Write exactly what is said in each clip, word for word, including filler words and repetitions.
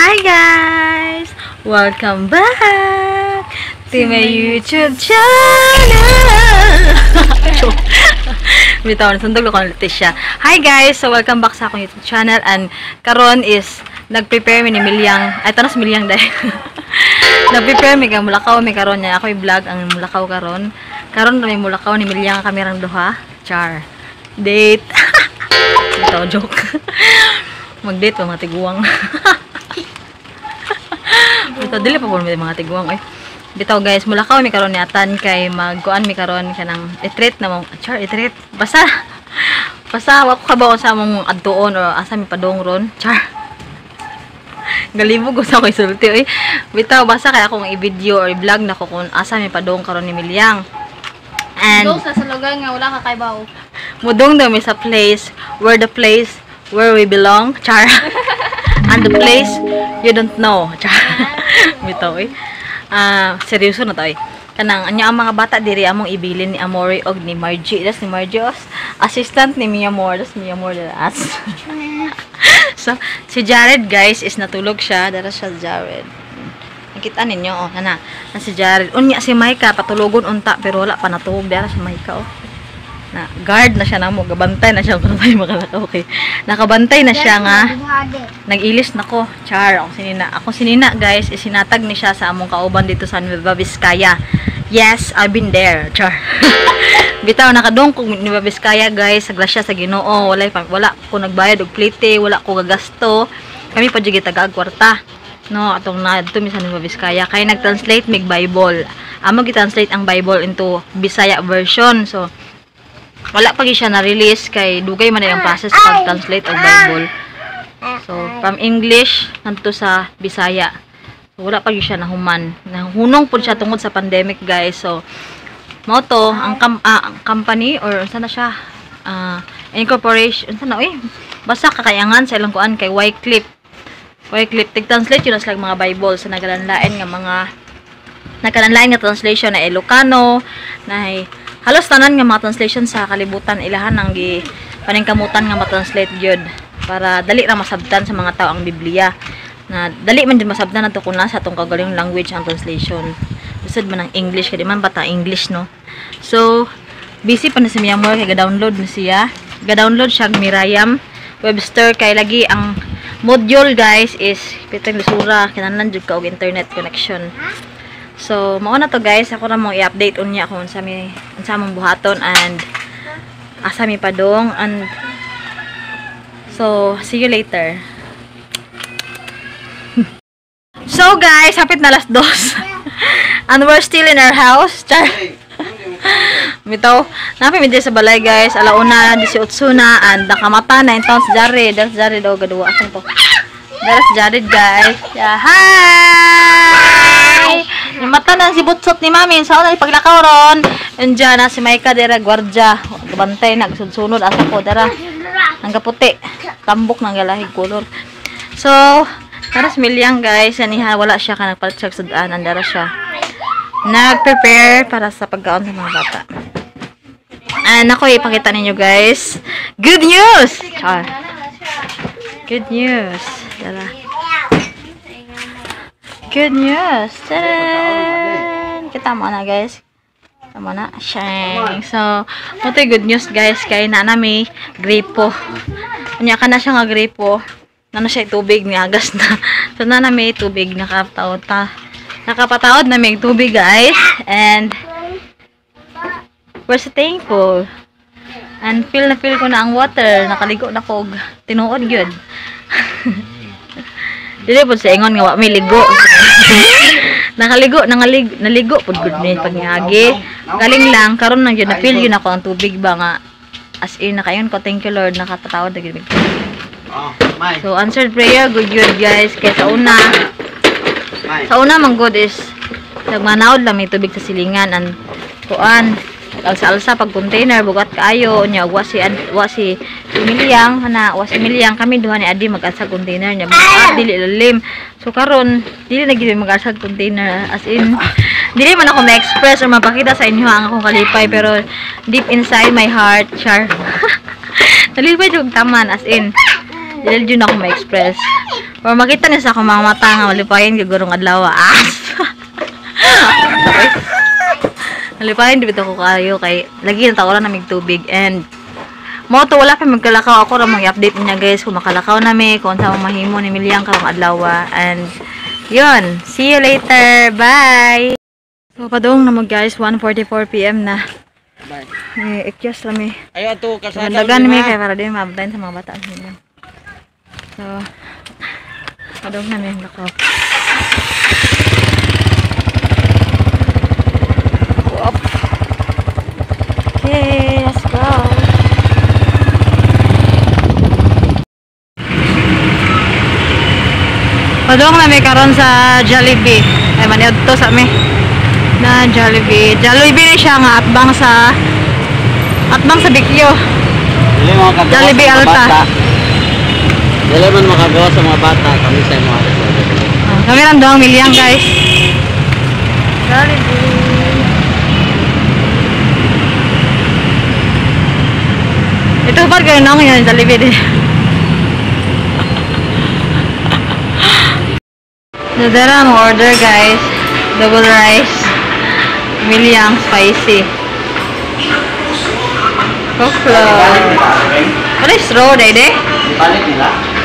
Hi guys! Welcome back to my YouTube channel! Bitaw, nasundog ako ng Leticia. Hi guys! So welcome back sa akong YouTube channel, and karon is nag-prepare mi ni Milyang. Ay, tanas Milyang dahil. Nag-prepare mi ka mulakaw mi karon niya. Ako i-vlog ang mulakaw karon. Karon may mulakaw ni Milyang kamerang duha. Char. Date. Bitaw, joke. Mag-date pa mga tiguang. Bitaw, dili pa po mga tiguang. Ay. Bitaw guys, mulakaw mi karon niatan kay magkuan mi karon kanang i-treat na mo. Char, i-treat. Basta. Basta wa ko kabaw sa among adtuon or asa mi padong ron. Char. Galibog ko sa ko isulti. Oy. Bitaw, basta kay akong i-video or i-vlog na ko kung asa mi padong karon ni Milyang. And dong sa salugan nga wala ka kay bawo. Mudong daw mi sa place where the place where we belong. Char. And the place you don't know. Char. Bitaw eh. Ah, uh, seryoso na to eh. Kanang anya ang mga bata diri among ibilin ni Amore og ni Margie. Das ni Margie os assistant ni Mia Moore. Das Mia Moore das. So, si Jared guys is natulog siya. Dara siya Jared. Nakita ninyo oh, ana. Na si Jared. Unya si Maika patulogon unta pero wala pa natulog. Dara si Maika oh. Na guard na siya namo, gabantay na siya para tayo makalakaw. Okay. Nakabantay na siya nga. Nag-ilis na ko. Char, ako sinina. Ako sinina, guys, isinatag ni siya sa among kauban dito sa Nueva Vizcaya. Yes, I've been there. Char. Bitaw nakadong ko Nueva Vizcaya, guys. Sagla siya sa Ginoo. Wala pa wala ko nagbayad og plite, wala ko gagasto. Kami pa jud tagag kwarta. No, atong na dito mi sa Nueva Vizcaya kay nag-translate mig Bible. Amo gi-translate ang Bible into Bisaya version. So wala pa siya na-release kay dugay man yung process pag-translate og Bible. So, from English nanto sa Bisaya. So, wala pa siya nahuman. Nahunong po siya tungod sa pandemic, guys. So, mao to ang kam ah, company or unsa na siya? Uh, incorporation, unsa na eh? Basta kakayangan sa ilang kuan kay Wycliffe. Wycliffe tig-translate yun as like mga Bible sa nagalanlain nga mga nagalanlain nga translation na Ilocano, na halos tanan nga mga translation sa kalibutan ilahan ang gi paningkamutan nga ma-translate gyud para dali ra masabtan sa mga tao ang Biblia. Na dali man din masabtan nato kun nasa atong kagaling language ang translation. Usad man ang English kay di man bata English no. So busy pa na si Mia Moore kay ga-download na siya. Ga-download siya Miriam Webster kay lagi ang module guys is pitang lisura kinahanglan jud ka og internet connection. So, mao na to guys, ako na mo i-update unya kung sa mi unsa mong buhaton and asa mi padong and so, see you later. So guys, hapit na alas dos. And we're still in our house. Char. Bitaw, napi mi sa balay guys, alauna eighteen na and nakamata na intong si Jared, si Jared daw gaduwa asan to. Dara si Jared guys. Yeah, hi. Yung mata na si butsot ni mami. Saan na ipaglakaw ron? Yun dyan na si Maika dira gwardya. Gabantay na. Sunod asa ko. Dara. Ang kaputi. Tambok ng galahig color. So, dara si Milyang guys. Yaniha, wala siya ka nagpalit siya sa daanan. Dara siya. Nag-prepare para sa pagkaon sa mga bata. And ako ipakita ninyo guys. Good news! Char. Good news. Dara. Good news! Tadaan! Kita mo na guys. Kita mo na. Shang! So, ito good news guys. Kaya na namin gripo. Kanya ka na siya nga gripo. Na na siya tubig. Niagas na. So, na namin tubig. Nakapataod ta. Nakapataod namin tubig guys. And we're so thankful. And feel na feel ko na ang water. Nakaligo na ko. Tinuod yun. Dili po sa ingon nga wa may ligo. Nakaligo, nangaligo, naligo pud gud ni pagngagi. Galing lang karon nang yun na feel yun ako ang tubig ba nga as in na kayon ko thank you Lord nakapatawad na gid. So answered prayer good yun guys kay sa una. Sa una man good is nagmanaod lang may tubig sa silingan and kuan alsa-alsa pag container bugat kaayo nya wa si wa si Milyang ana wa si Milyang kami duha ni Adi mag-asa container nya bugat dili lalim so karon dili na gid mag-asa container as in dili man ako ma-express or mapakita sa inyo ang akong kalipay pero deep inside my heart char nalipay jud taman as in Dili jud ako ma-express. Or makita niya sa akong mga mata nga malipayon gigurong adlaw. Ah. Malipayon dito ko kayo kay lagi na taoran namig tubig and mo to wala pa magkalakaw ako ra mag-update niya guys kung makalakaw na mi kung sa mahimo ni Milyang karong adlaw and yun, see you later. Bye. So padung na mo guys, one forty-four p m na. Bye. Eh, ikyas lami. Ayo to kasada. Gandagan mi kay para din maabtayin sa mga bata nila. So padung na mi lakaw. Okay, let's go. Padung na mi karon sa Jollibee. Ay maniad to sa mi. Na Jollibee. Jollibee ni siya nga atbang sa atbang sa Bikyo. Dili mo makagawa Jollibee sa mga Alta. bata. Dili man makagawa sa mga bata kami sa mga bata. Ah, kami lang doang Milyang guys. Jollibee. Ito pa kayo nang yun Jollibee din. Nadara mo order guys. Double rice. Milyang spicy. Coke. What is raw dede? Balik nila.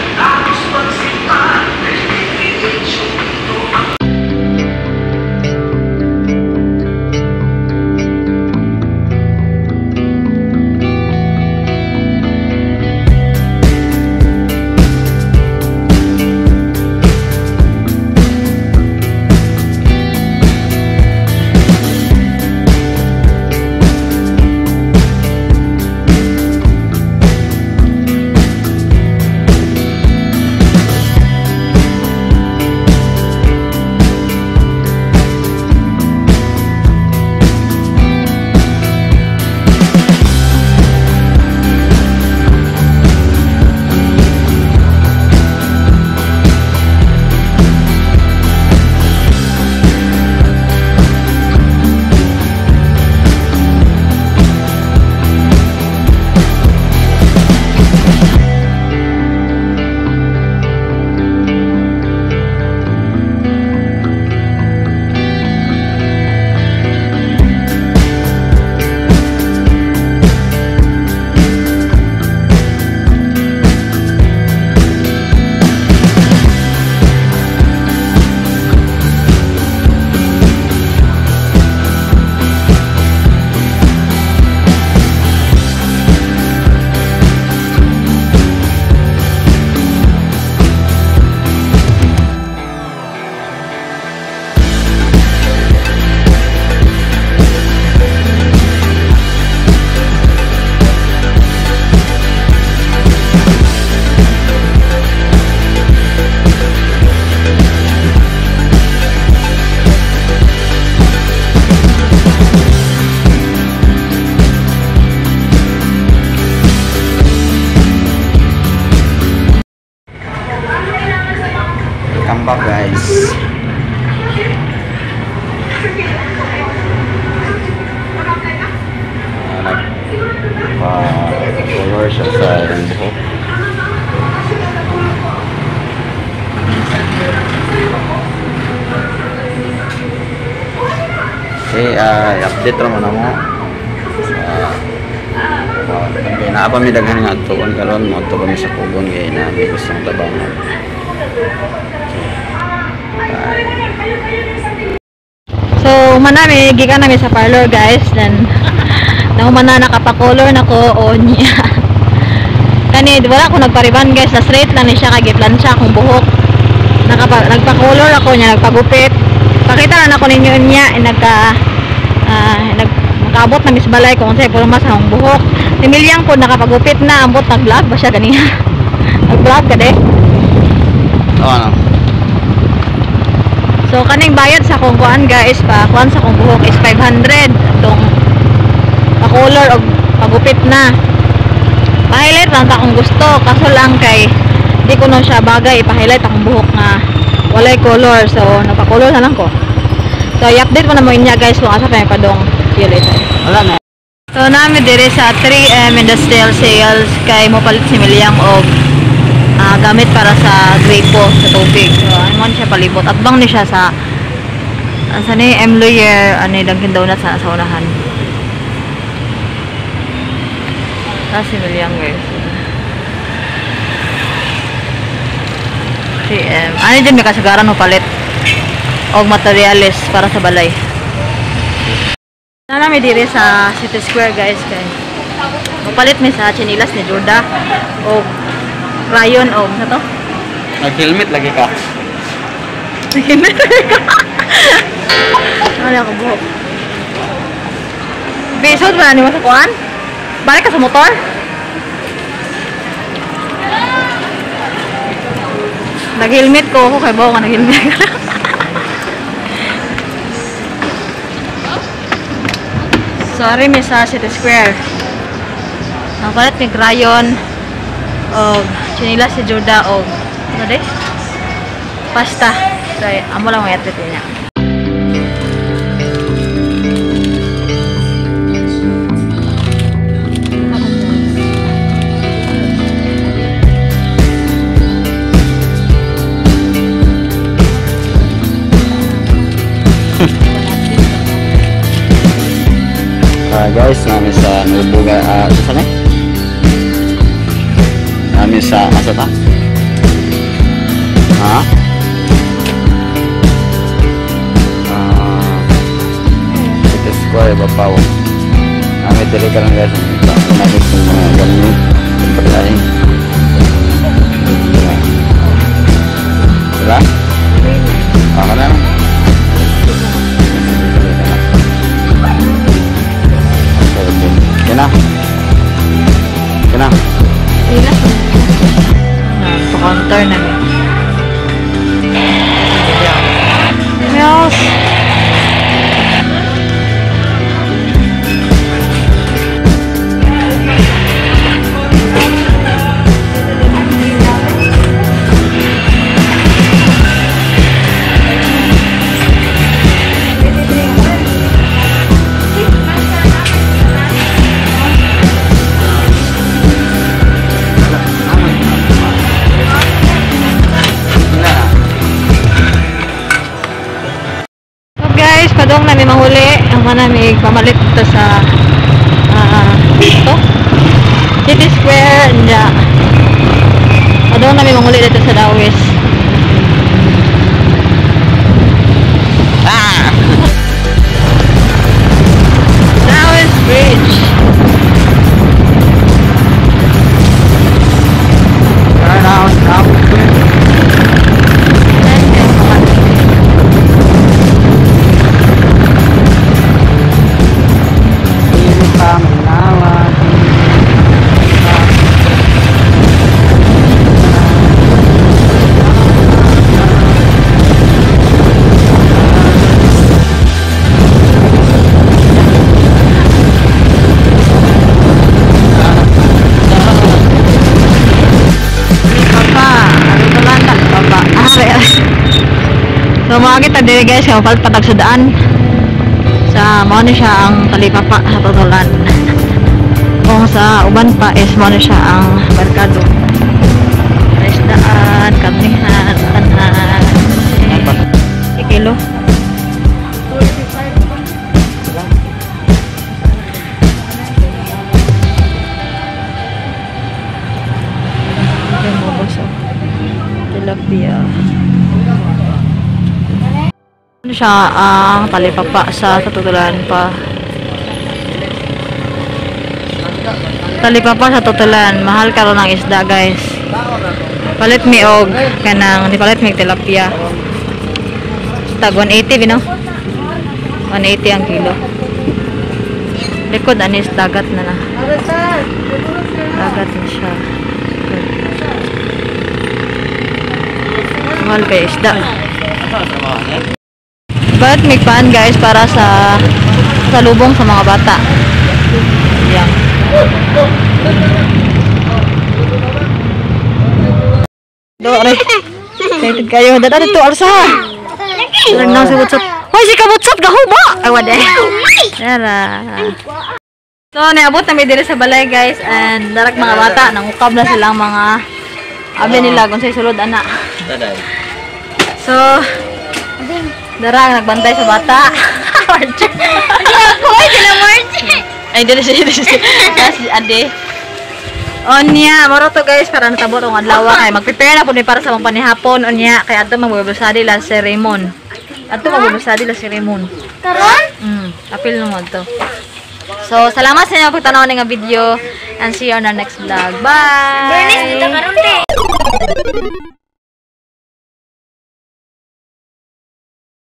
Welcome back guys. Pa-color siya sa buhok. Okay, uh, update naman ako sa uh, naapa mi daghan nga tuon karon mo to kami sa kugon kay na may gustong tabangan. So, manami, giga namin sa parlor guys. Then, naumana nakapakolor na ko o niya. Kani, wala ko nagpariban guys. Na straight lang ni siya kagiplansya akong buhok. Nakapa, nagpakolor ako niya, nagpagupit. Pakita na ako ninyo niya. Eh, nagka, uh, nag, nakaabot na misbalay kung sa'yo puro mas akong buhok. Si Milyang po nakapagupit na. Ambot nag-vlog ba siya ganina? Nag-vlog ka de? Oo, ano? So kaning bayad sa akong kuan guys, pa kuan sa akong buhok is five hundred. Itong pa-color o pagupit na. Pa-highlight lang ta akong gusto, kaso lang kay di ko na siya bagay ipa-highlight akong buhok nga walay color. So napa-color na lang ko. So i-update mo na mo inya guys kung asa pa may padong. See you later. Wala na. So namin dire sa three M industrial sales kay mo palit si Milyang og ah, gamit para sa gripo sa tubig. So, ano siya palibot. Atbang ni siya sa sa ni M. Lawyer, ano yung Dunkin Donuts sa, sa unahan. Tapos si Milyang guys. C M. Ano dyan may kasagaran o palit? O materialis para sa balay. Na namin diri sa City Square guys kay mapalit mi sa chinilas ni Jorda o rayon o sa to. Nag-helmet lagi ka. Helmet lagi ka. Ano ako buhok? Bisod ba ni mo sa kuan? Balik ka sa motor? Nag-helmet ko ako kay bawo ka nag-helmet. Sorry, mi sa City Square. Napalit ni crayon o chinilas si Jorda o ano de? Pasta. So, amo lang may atlet niya. Uh, guys, namin sa Nubuga, ah, uh, saan eh? Namin sa, asa ta? Ha? Ah, City Square, Bapaw. Namin dili ka lang guys, namin sa mga gamit, sa paglaing. Wala? Baka na lang. Kena, kena. Ila. Nah, sa counter na niya. Yes. Padong namin mahuli ang mga namin pamalit dito sa uh, ito City Square nja. Padong namin mahuli dito sa Dawis. Ah! Dawis Bridge. Turn out, stop. So mga kita diri guys, kaya palit patag sa daan sa mo ni siya ang talipapa sa tutulan. Kung sa uban pa is mo ni siya ang merkado. Isdaan, kamihan, tanan. Eh, kilo. Okay, mo boso. Tilapia. Ano siya ang talipapa sa tutulan pa. Talipapa sa tutulan, mahal karon ng isda guys. Palit mi og kanang di palit mi tilapia. Tag one eighty bino. one eighty ang kilo. Likod anis dagat na na. Dagat na siya. Mahal kay isda. But may pan guys para sa sa lubong sa mga bata. Yan. Do re. Excited kayo. Dada dito alsa. Lang nang sa WhatsApp. Hoy si ka WhatsApp gahuba. Ay wala. Dara. So naabot na mi diri sa balay guys and darak mga bata nangukab na silang mga Abi nila kung sa'y sulod, ana. Daday. So, darang nagbantay sa bata. Marche. Ako, ay, sila Marche. Ay, dili siya, dili siya. Tapos, ade. Onya, maro to guys, para natabo tong adlaw kay mag-prepare na pud mi para sa mga panihapon onya kay adto magbabasadi la si Raymond. Adto magbabasadi la si Raymond. Karon? Mm, apil no mo to. So, salamat sa inyo pagtanaw ng video and see you on our next vlog. Bye. Bernice, dito karon te.